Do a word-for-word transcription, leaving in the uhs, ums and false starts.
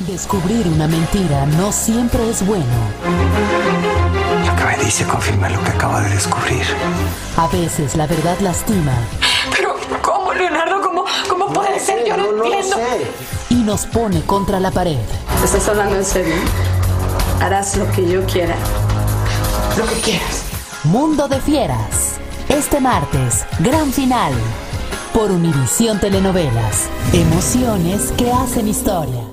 Descubrir una mentira no siempre es bueno. Lo que me dice confirma lo que acabo de descubrir. A veces la verdad lastima. Pero, ¿cómo, Leonardo? ¿Cómo, cómo No puede sé, ser? Yo no, no, no lo entiendo. sé. Y nos pone contra la pared. ¿Estás hablando en serio? Harás lo que yo quiera. Lo que quieras. Mundo de Fieras. Este martes, gran final. Por Univisión Telenovelas. Emociones que hacen historia.